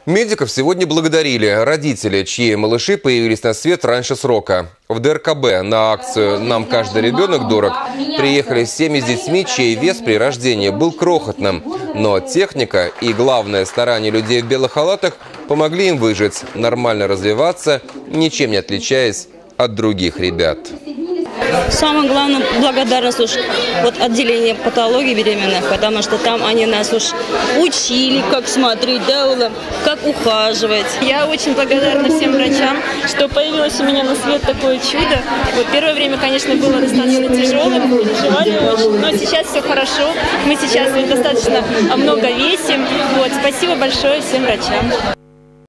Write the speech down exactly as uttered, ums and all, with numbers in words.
Медиков сегодня благодарили родители, чьи малыши появились на свет раньше срока. В дэ эр ка бэ на акцию «Нам каждый ребенок дорог» приехали семьи с детьми, чей вес при рождении был крохотным. Но техника и, главное, старания людей в белых халатах помогли им выжить, нормально развиваться, ничем не отличаясь от других ребят. Самое главное, благодарность уж вот отделение патологии беременных, потому что там они нас уж учили, как смотреть, да, как ухаживать. Я очень благодарна всем врачам, что появилось у меня на свет такое чудо. Вот первое время, конечно, было достаточно тяжелым, переживали очень, но сейчас все хорошо. Мы сейчас вот достаточно много весим. Вот, спасибо большое всем врачам.